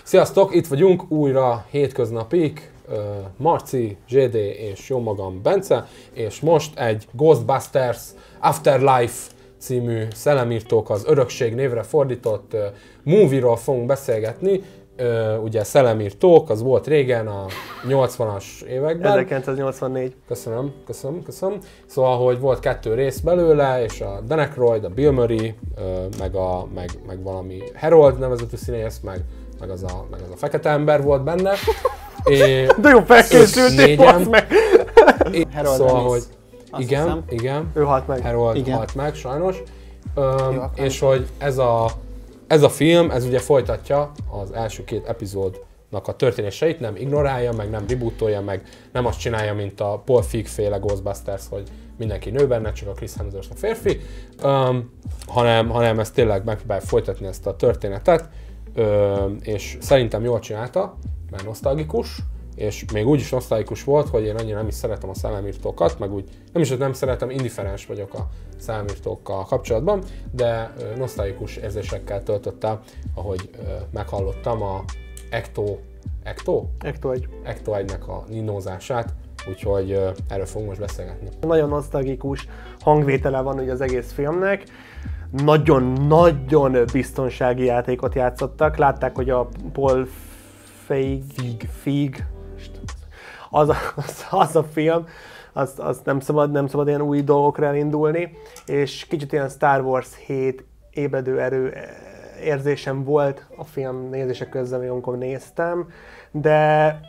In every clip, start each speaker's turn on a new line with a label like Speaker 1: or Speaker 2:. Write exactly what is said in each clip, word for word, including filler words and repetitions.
Speaker 1: Sziasztok, itt vagyunk újra hétköznapig, Marci, zé dé és jó magam Bence, és most egy Ghostbusters Afterlife című Szellemírtók az Örökség névre fordított movie-ról fogunk beszélgetni. Ugye Szellemírtók, az volt régen a nyolcvanas években.
Speaker 2: ezerkilencszáznyolcvannégy.
Speaker 1: Köszönöm, köszönöm, köszönöm. Szóval, hogy volt kettő rész belőle, és a Dan Aykroyd, a Bill Murray, meg, a, meg, meg valami Harold nevezetű színész, meg, meg, az a, meg az a fekete ember volt benne. É,
Speaker 2: de jó felkészültél, bazd meg!
Speaker 1: Harold szóval, hogy igen, hiszem. igen.
Speaker 2: Ő halt meg.
Speaker 1: Harold igen. halt meg, sajnos. Öm, és hogy ez a, ez a film, ez ugye folytatja az első két epizódnak a történéseit, nem ignorálja, meg nem rebootolja, meg nem azt csinálja, mint a Paul Feig féle Ghostbusters, hogy mindenki nő benne, csak a Chris Hemsworth a férfi, öm, hanem, hanem ez tényleg megpróbálja folytatni ezt a történetet, öm, és szerintem jól csinálta, mert nosztalgikus, és még úgy is nosztalgikus volt, hogy én annyira nem is szeretem a Szellemírtókat, meg úgy nem is, hogy nem szeretem, indiferens vagyok a Szellemírtókkal kapcsolatban, de nosztalgikus érzésekkel töltött el, ahogy meghallottam a Ecto, Ecto?
Speaker 2: Ecto egy.
Speaker 1: Ecto egynek a ninózását, úgyhogy erről fogunk most beszélgetni.
Speaker 2: Nagyon nosztalgikus hangvétele van ugye az egész filmnek. Nagyon-nagyon biztonsági játékot játszottak. Látták, hogy a Paul Feig, Feig az, az, az a film, azt az nem, szabad, nem szabad ilyen új dolgokra elindulni, és kicsit ilyen Star Wars hét ébredő erő érzésem volt a film nézése közben, amikor néztem, de,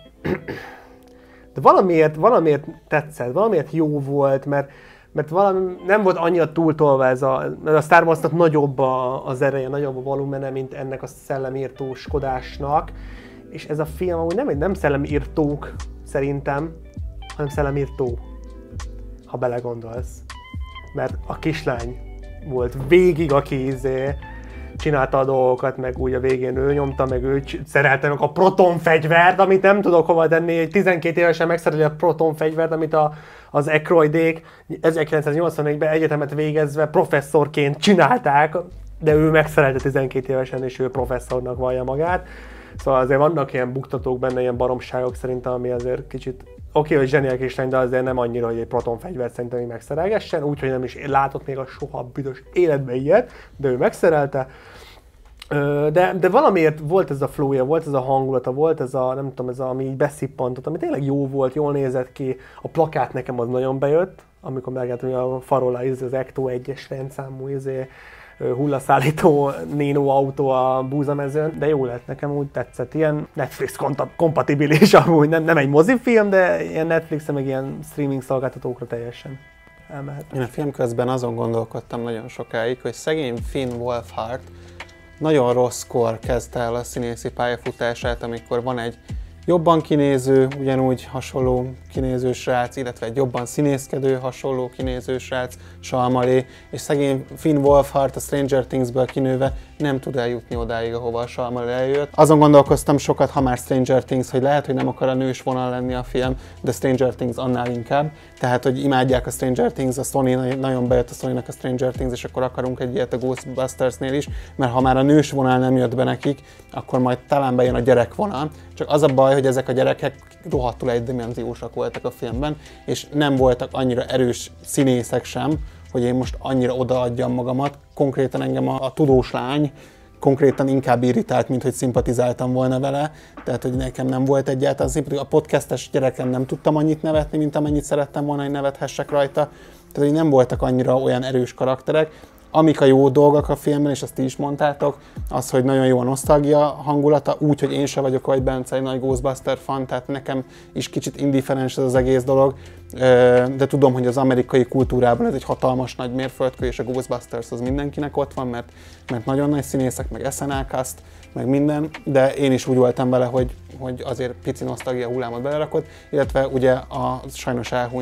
Speaker 2: de valamiért, valamiért tetszett, valamiért jó volt, mert mert valami nem volt annyira túltolva ez a, a Star Wars-nak nagyobb a, az ereje, nagyobb a volumene, mint ennek a szellemírtóskodásnak. És ez a film amúgy nem, nem szellemírtók szerintem, hanem szellemírtó, ha belegondolsz. Mert a kislány volt végig, aki izé csinálta a dolgokat, meg úgy a végén ő nyomta, meg ő szerelte meg a protonfegyvert, amit nem tudok hova tenni, egy tizenkét évesen megszereli a protonfegyvert, amit a, az Aykroydék ezerkilencszáznyolcvannégyben egyetemet végezve professzorként csinálták, de ő megszerelte tizenkét évesen, és ő professzornak vallja magát. Szóval azért vannak ilyen buktatók benne, ilyen baromságok szerintem, ami azért kicsit oké, okay, hogy zseniális kislány, de azért nem annyira, hogy egy protonfegyvert szerintem megszerelgessen, úgyhogy nem is látott még a soha büdös életben ilyet, de ő megszerelte. De, de valamiért volt ez a flowja, volt ez a hangulata, volt ez a, nem tudom, ez a, ami így beszippantott, ami tényleg jó volt, jól nézett ki. A plakát nekem az nagyon bejött, amikor megláttam, hogy a farola az Ecto egyes rendszámú izé, hullaszállító Nino autó a búzamezőn, de jó lett, nekem úgy tetszett. Ilyen Netflix kompatibilis, amúgy nem, nem egy mozifilm, de ilyen Netflixen, meg ilyen streaming szolgáltatókra teljesen elmehet.
Speaker 3: Én a film közben azon gondolkodtam nagyon sokáig, hogy szegény Finn Wolfhard nagyon rosszkor kezdte el a színészi pályafutását, amikor van egy jobban kinéző, ugyanúgy hasonló kinéző srác, illetve egy jobban színészkedő, hasonló kinéző srác, Salmalé, és szegény Finn Wolfhard a Stranger Thingsből kinőve nem tud eljutni odáig, ahova a Salmalé eljött. Azon gondolkoztam sokat, ha már Stranger Things, hogy lehet, hogy nem akar a nős vonal lenni a film, de Stranger Things annál inkább. Tehát, hogy imádják a Stranger Things, a Sony, nagyon bejött a Sony-nak a Stranger Things, és akkor akarunk egy ilyet a Ghostbustersnél is, mert ha már a nős vonal nem jött be nekik, akkor majd talán bejön a gyerekvonal. Csak az a baj, hogy ezek a gyerekek rohadtul egydimenziósak voltak a filmben, és nem voltak annyira erős színészek sem, hogy én most annyira odaadjam magamat. Konkrétan engem a, a tudós lány konkrétan inkább irritált, mint hogy szimpatizáltam volna vele. Tehát, hogy nekem nem volt egyáltalán szimpatikus. A podcastes gyerekem nem tudtam annyit nevetni, mint amennyit szerettem volna, hogy nevethessek rajta. Tehát, hogy nem voltak annyira olyan erős karakterek. Amik a jó dolgok a filmben, és azt ti is mondtátok, az, hogy nagyon jó a nosztalgia hangulata, úgy, hogy én se vagyok, vagy Bence, egy nagy Ghostbuster fan, tehát nekem is kicsit indiferens ez az egész dolog, de tudom, hogy az amerikai kultúrában ez egy hatalmas nagy mérföldkő, és a Ghostbusters az mindenkinek ott van, mert, mert nagyon nagy színészek, meg es en el cast, meg minden, de én is úgy voltam vele, hogy, hogy azért pici nosztalgia hullámot belerakott, illetve ugye a sajnos elhunyt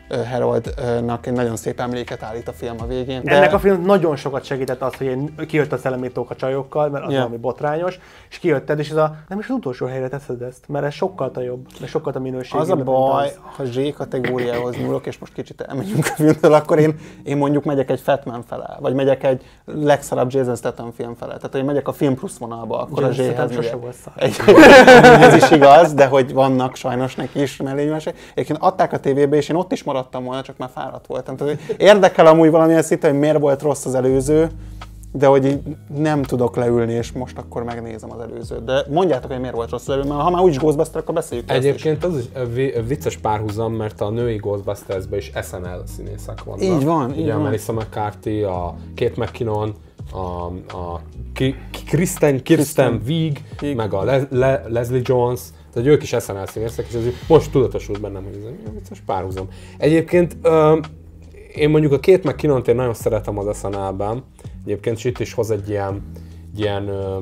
Speaker 3: Haroldnak egy nagyon szép emléket állít a film a végén.
Speaker 2: De... Ennek a film nagyon sokat segített az, hogy én kijött a Szellemítók a csajokkal, mert az yeah. valami botrányos, és kijötted, és ez a, nem is az utolsó helyre teszed ezt, mert ez sokkal a jobb, mert sokkal a minőség.
Speaker 3: Az a baj, az... ha Z kategóriához nyúlok, és most kicsit elmegyünk a filmtől, akkor én, én mondjuk megyek egy Fatman fele, vagy megyek egy legszarabb Jason Statham film fele. Tehát, hogy megyek a film plusz vonalba, akkor Jason a Z-hez megyek. Ez is igaz, de hogy vannak sajnos neki is mellénymesek. Egyébként adták a tévébe, és én ott is maradtam volna, csak már fáradt voltam. Tehát, érdekel amúgy valamilyen szinten, hogy miért volt rossz az előző, de hogy így nem tudok leülni, és most akkor megnézem az előzőt. De mondjátok, hogy miért volt rossz az előző, mert ha már úgyis Ghostbusters, akkor beszéljük.
Speaker 1: Egyébként az is vicces párhuzam, mert a női Ghostbusters-ben is es en el színészek vannak.
Speaker 3: Így van,
Speaker 1: ugye
Speaker 3: így
Speaker 1: a
Speaker 3: van.
Speaker 1: Melissa McCarthy, a Kate McKinnon, a, a Kristen, Kirsten Wiig, meg a Le, Le, Leslie Jones, tehát ők is es en el színészek, és ez most tudatosult bennem, hogy ez egy vicces párhuzam. Egyébként ö, én mondjuk a Kate McKinnont én nagyon szeretem az es en el-ben, egyébként itt is hoz egy ilyen, ilyen uh,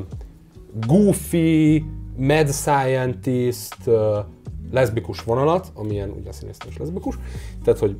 Speaker 1: goofy, mad scientist, uh, leszbikus vonalat, amilyen ugye a színésznő is leszbikus, tehát hogy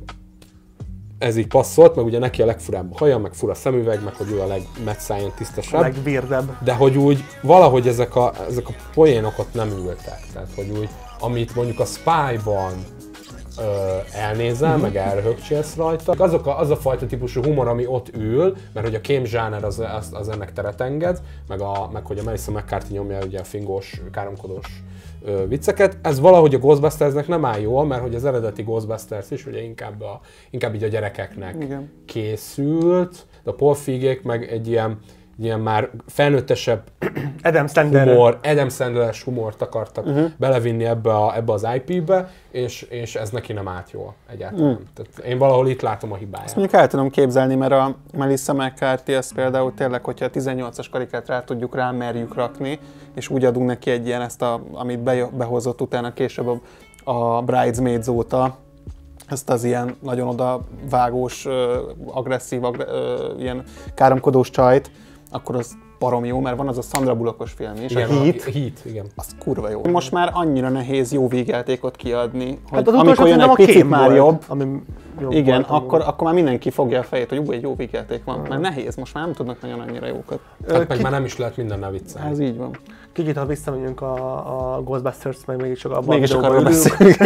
Speaker 1: ez így passzolt, meg ugye neki a legfurább a haja, meg fura szemüveg, meg hogy ő a legmad scientistesebb.
Speaker 2: A legvérdebb.
Speaker 1: De hogy úgy valahogy ezek a, ezek a poénok nem ültek, tehát hogy úgy, amit mondjuk a Spy-ban Ö, elnézel, meg elröhögcsélsz rajta. Azok a, az a fajta típusú humor, ami ott ül, mert hogy a kém zsáner az, az, az ennek teret enged, meg, a, meg hogy a Melissa McCarthy nyomja ugye a fingós, káromkodós ö, vicceket. Ez valahogy a Ghostbustersnek nem áll jól, mert hogy az eredeti Ghostbusters is ugye inkább, a, inkább így a gyerekeknek igen. készült, de a Paul Feigék meg egy ilyen, ilyen már felnőttesebb
Speaker 2: Adam Sandler
Speaker 1: humor, Adam Sandler-es humort akartak uh-huh. belevinni ebbe, a, ebbe az i pé-be, és, és ez neki nem állt jól egyáltalán. Uh-huh. Tehát én valahol itt látom a hibáját.
Speaker 3: Azt mondjuk el tudom képzelni, mert a Melissa McCarthy az például tényleg, hogyha a tizennyolcas karikát rá tudjuk, rá merjük rakni, és úgy adunk neki egy ilyen ezt, a, amit be, behozott utána később a, a Bridesmaids óta, ezt az ilyen nagyon odavágós, agresszív, agre, ilyen káromkodós csajt, akkor az barom jó, mert van az a Sandra Bullockos film is,
Speaker 1: igen,
Speaker 3: a Heat,
Speaker 1: a Heat, igen.
Speaker 3: Az kurva jó. Most már annyira nehéz jó végjátékot kiadni, hogy
Speaker 2: hát az
Speaker 3: amikor jön egy picit már
Speaker 2: volt,
Speaker 3: jobb,
Speaker 2: ami jobb
Speaker 3: igen, akkor, akkor már mindenki fogja a fejét, hogy ú, egy jó végjáték van, mert nehéz, most már nem tudnak nagyon annyira jókat.
Speaker 1: Hát meg Ki... már nem is lehet mindennel viccelni.
Speaker 3: Ez így van.
Speaker 2: Kicsit, ha visszamegyünk a, a Ghostbusters, meg mégis csak abban
Speaker 3: mégis csak arról beszélünk.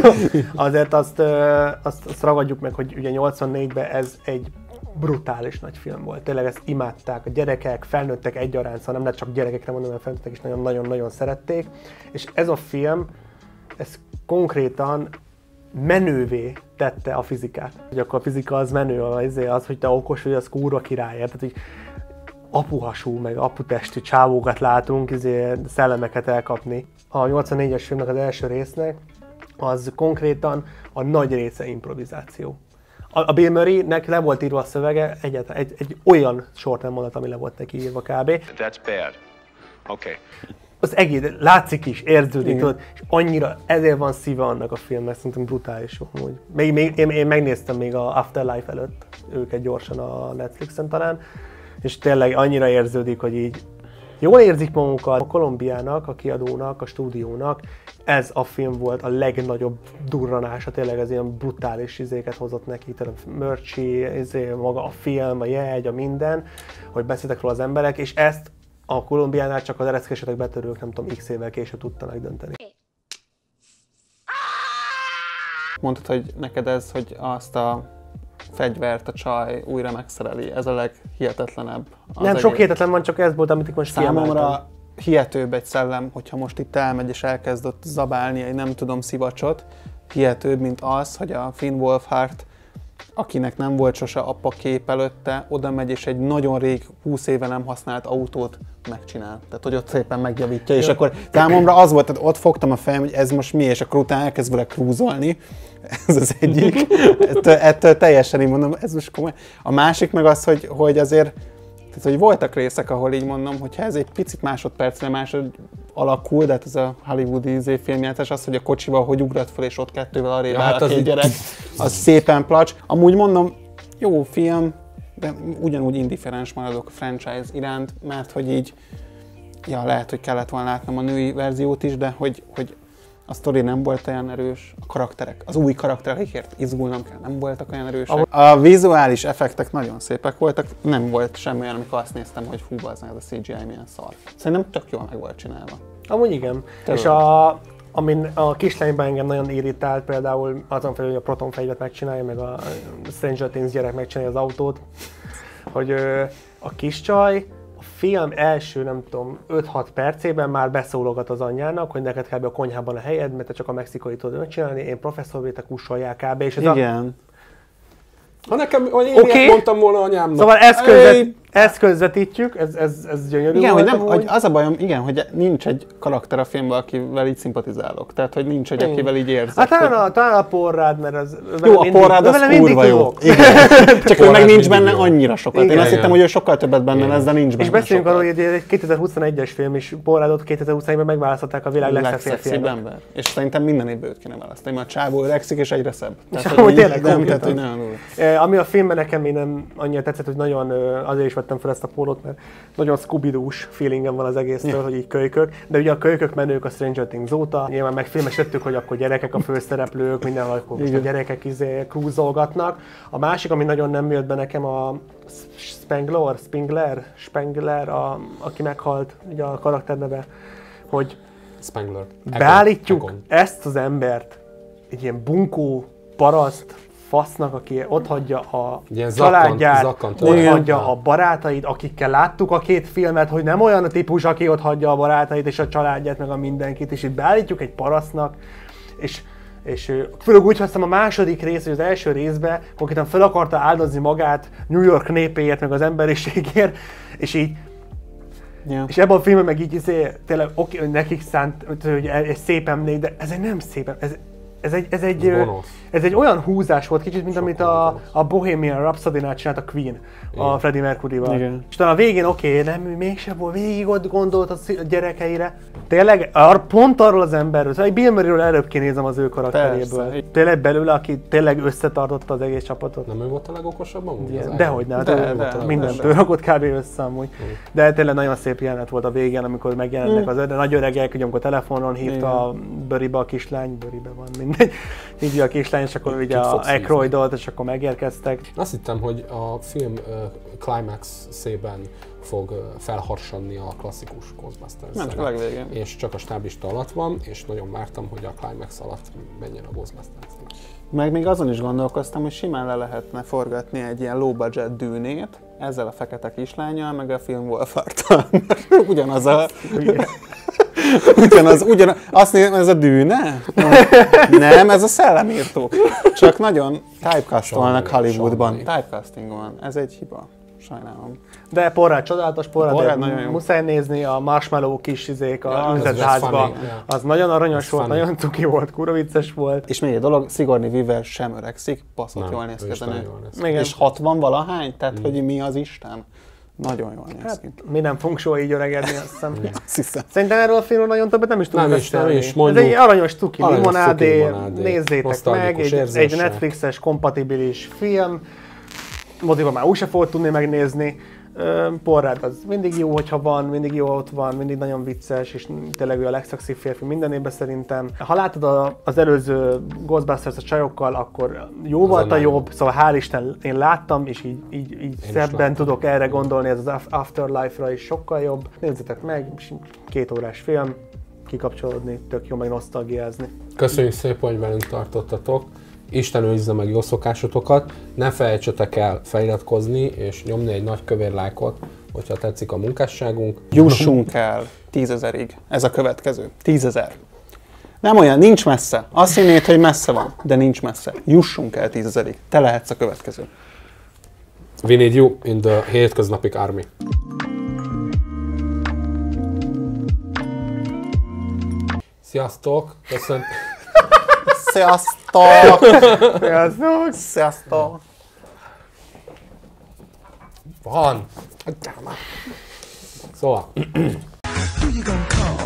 Speaker 2: Azért azt, azt, azt ragadjuk meg, hogy ugye nyolcvannégyben ez egy brutális nagy film volt. Tényleg ezt imádták a gyerekek, felnőttek egyaránt, szóval nem lehet csak gyerekekre mondani, mert felnőttek is nagyon-nagyon szerették. És ez a film, ez konkrétan menővé tette a fizikát. Hogy akkor a fizika az menő, az, az hogy te okos vagy, az kurva király. Tehát, hogy apuhasú, meg aputestű csávókat látunk, ezért szellemeket elkapni. A nyolcvannégyes filmnek az első résznek, az konkrétan a nagy része improvizáció. A Bill Murraynek le volt írva a szövege, egyáltalán egy, egy olyan sort nem mondott, ami le volt neki írva kb.
Speaker 4: That's bad. Okay.
Speaker 2: Az egész, látszik is, érződik, tudod, és annyira, ezért van szíve annak a filmnek, szerintem brutális jó. Még, még, én, én megnéztem még a Afterlife előtt őket gyorsan a Netflixen talán, és tényleg annyira érződik, hogy így jól érzik magukat. A Kolumbiának, a kiadónak, a stúdiónak ez a film volt a legnagyobb durranása, tényleg az ilyen brutális izéket hozott neki, tehát a merchi, izé, maga a film, a jegy, a minden, hogy beszéltek róla az emberek, és ezt a Kolumbiánál csak az ereszkesetek betörők, nem tudom, x évvel később tudta megdönteni.
Speaker 3: Mondtad, hogy neked ez, hogy azt a fegyvert a csaj újra megszereli, ez a leghihetetlenebb.
Speaker 2: Nem egész. Sok hihetetlen van, csak ez volt, amit itt most
Speaker 3: számomra
Speaker 2: kiemeltem.
Speaker 3: Hihetőbb egy szellem, hogyha most itt elmegy és elkezd ott zabálni egy nem tudom szivacsot, hihetőbb, mint az, hogy a Finn Wolfhard, akinek nem volt sose apa kép előtte, oda megy és egy nagyon rég, húsz éve nem használt autót megcsinál. Tehát, hogy ott szépen megjavítja, és akkor számomra az volt, tehát ott fogtam a fejem, hogy ez most mi, és akkor utána elkezd vele krúzolni. Ez az egyik. ettől, ettől teljesen így mondom, ez most komoly. A másik meg az, hogy, hogy azért, tehát, hogy voltak részek, ahol így mondom, hogyha ez egy picit másodpercre másod alakul, de hát ez a hollywoodi filmjátszás, az, hogy a kocsival hogy ugrat fel, és ott kettővel arrébb ja, áll hát a két így... gyerek, az szépen placs. Amúgy mondom, jó film, de ugyanúgy indifferens maradok a franchise iránt, mert hogy így, ja, lehet, hogy kellett volna látnom a női verziót is, de hogy, hogy A sztori nem volt olyan erős, a karakterek, az új karakterek, akikért izgulnom kell, nem voltak olyan erősek. A vizuális effektek nagyon szépek voltak, nem volt semmi olyan, amikor azt néztem, hogy hú, az ez a cé gé í milyen szar. Szerintem tök jól meg volt csinálva.
Speaker 2: Amúgy igen. Tőle. És a, amin a kislányban engem nagyon irritált, például azon felül, hogy a Proton fegyvert megcsinálja, meg a Stranger Things gyerek megcsinálja az autót, hogy a kis csaj a film első, nem tudom, öt-hat percében már beszólogat az anyjának, hogy neked kell be a konyhában a helyed, mert te csak a mexikai tudod megcsinálni, én professzor vagyok, te kussolják kb. És ez
Speaker 3: igen.
Speaker 1: A... Ha nekem, hogy én
Speaker 2: okay.
Speaker 1: ilyet mondtam volna anyámnak.
Speaker 2: Szóval ezt, közvet, ezt közvetítjük, ez, ez, ez gyönyörű
Speaker 3: igen,
Speaker 2: volt.
Speaker 3: Hogy nem, hogy az a bajom, igen, hogy nincs egy karakter a filmben, akivel így szimpatizálok. Tehát, hogy nincs egy, akivel így érzek.
Speaker 2: Hát talán,
Speaker 3: hogy...
Speaker 2: a, talán a Porrád, mert az...
Speaker 3: Jó, a Porrád az kurva jó. Csak ő meg nincs benne annyira sokat. Igen, én azt igen. hittem, hogy ő sokkal többet benne lesz, de nincs benne.
Speaker 2: És beszéljünk arról, hogy egy kétezer-huszonegyes film, és Porrádot kétezer-huszonegyben megválasztották a világ legszebb ember.
Speaker 3: És szerintem minden évben őt kéne választani, mert a csávó öregszik és egyre szebb.
Speaker 2: Ami a filmben nekem még nem annyira tetszett, hogy nagyon azért is vettem fel ezt a pólót, mert nagyon Scooby-Doo-s feelingem van az egésztől, yeah. hogy így kölykök. De ugye a kölykök menők a Stranger Things óta. Nyilván megfilmesítettük, hogy akkor gyerekek a főszereplők, mindenhol akkor most a gyerekek izé krúzolgatnak. A másik, ami nagyon nem jött be nekem, a Spengler, Spengler, Spengler, a, aki meghalt, ugye a karakterneve, hogy
Speaker 1: Spengler.
Speaker 2: beállítjuk Egon. Ezt az embert, egy ilyen bunkó paraszt, fasznak, aki ott hagyja a ilyen családját, zakkant, zakkant, ott hagyja a barátait, akikkel láttuk a két filmet, hogy nem olyan a típus, aki ott hagyja a barátait és a családját, meg a mindenkit, és itt beállítjuk egy parasztnak, és, és főleg úgy hoztam a második rész, hogy az első részben konkrétan fel akarta áldozni magát New York népéért, meg az emberiségért, és így yeah. És ebben a filmben meg így izé, tényleg oké, hogy nekik szánt, hogy egy szép emlék, de ez egy nem szép, ez Ez egy, ez, egy, ez egy olyan húzás volt kicsit, mint amit a, a Bohemian Rhapsody-nál csinált a Queen, igen. a Freddie Mercury-val. Igen. És talán a végén oké, okay, nem, mégsem volt, végig ott gondolt a gyerekeire. Tényleg pont arról az emberről, szóval Bill Murrayről előbb kinézem az ő karakteréből. Persze. Tényleg belőle, aki tényleg összetartotta az egész csapatot.
Speaker 1: Nem ő volt a legokosabb amúgy?
Speaker 2: Dehogy ne, de, de, mindent ő rakott kb. Össze amúgy. Mm. De tényleg nagyon szép jelenet volt a végén, amikor megjelennek mm. az öde, nagy öregek, hogy amikor telefonon hívta a Böribe a kislány, Böribe van mindegy, hívja a kislány, és akkor ugye a Aykroydot, és akkor megérkeztek.
Speaker 1: Azt hittem, hogy a film uh, climax-szében fog uh, felharsanni a klasszikus Ghostbusters.
Speaker 3: Nem, csak a legvégén.
Speaker 1: És csak a stáblista alatt van, és nagyon vártam, hogy a climax alatt menjen a Ghostbusters.
Speaker 3: Meg még azon is gondolkoztam, hogy simán le lehetne forgatni egy ilyen low budget dűnét, ezzel a fekete kislánnyal, meg a film Wolfhard-tal. Ugyanaz a... Ugyanaz, ugyanaz, azt nézem, ez a dűne? Nem, ez a szellemírtók. Csak nagyon typecastolnak Hollywoodban. Typecasting van, ez egy hiba. Sajnálom.
Speaker 2: De Porrád csodálatos, Porrád, muszáj nézni a Marshmallow kis izék a üzletházba. Ja, az nagyon aranyos volt, funny. Nagyon cuki volt, kurva vicces volt.
Speaker 3: És még egy dolog, Sigourney Weaver sem öregszik, baszott jól néz ki ez a nő. És hatvan valahány, tehát mm. hogy mi az Isten? Nagyon jól néz
Speaker 2: hát,
Speaker 3: ki.
Speaker 2: Mi nem fogunk soha így öregedni, azt hiszem. azt hiszem. Szerintem erről a filmről nagyon többet nem is tudunk
Speaker 1: nem beszélni. Is, nem is,
Speaker 2: ez egy aranyos tuki, limonádé, nézzétek meg, egy, egy Netflixes kompatibilis film. Moziban már úgy se fogod tudni megnézni. Porrád az mindig jó, hogyha van, mindig jó, ott van, mindig nagyon vicces, és tényleg ő a legszexibb férfi minden évben szerintem. Ha látod a, az előző Ghostbusters a csajokkal, akkor jó volt a jobb, szóval hál' Isten én láttam, és így, így, így szebben tudok erre gondolni, ez az Afterlife-ra is sokkal jobb. Nézzétek meg, két órás film, kikapcsolódni, tök jó meg nosztalgiázni.
Speaker 1: Köszönjük szépen, hogy velünk tartottatok. Isten őrizze meg jó szokásotokat, ne felejtsetek el feliratkozni és nyomni egy nagy kövér lájkot, hogyha tetszik a munkásságunk.
Speaker 3: Jussunk el tízezerig, ez a következő, tízezer. Nem olyan, nincs messze. Azt hinnéd, hogy messze van, de nincs messze. Jussunk el tízezerig, te lehetsz a következő.
Speaker 1: We need you in the hétköznapik army. Sziasztok! Köszönöm.
Speaker 3: Sziasztok!
Speaker 2: Sziasztok!
Speaker 3: Sziasztok!
Speaker 1: Van! Szóval...